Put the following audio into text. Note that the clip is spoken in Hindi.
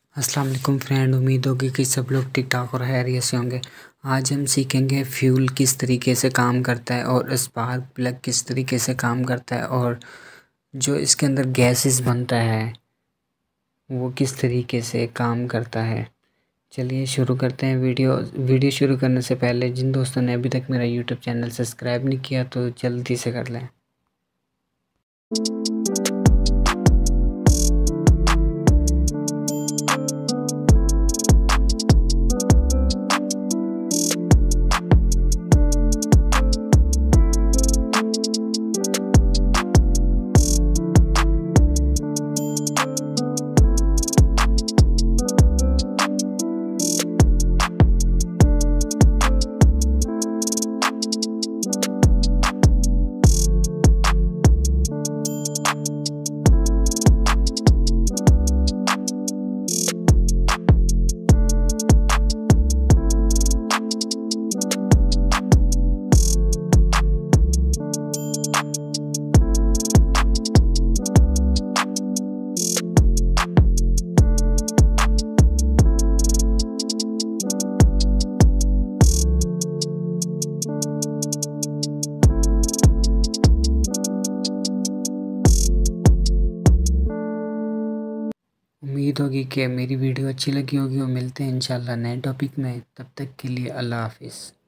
अस्सलाम वालेकुम फ्रेंड, उम्मीद होगी कि सब लोग ठीक ठाक और खैरियत से होंगे। आज हम सीखेंगे फ्यूल किस तरीके से काम करता है और स्पार्क प्लग किस तरीके से काम करता है और जो इसके अंदर गैसेस बनता है वो किस तरीके से काम करता है। चलिए शुरू करते हैं वीडियो शुरू करने से पहले जिन दोस्तों ने अभी तक मेरा यूट्यूब चैनल सब्सक्राइब नहीं किया तो जल्दी से कर लें। उम्मीद होगी कि मेरी वीडियो अच्छी लगी होगी और मिलते हैं इंशाल्लाह नए टॉपिक में। तब तक के लिए अल्लाह हाफिज़।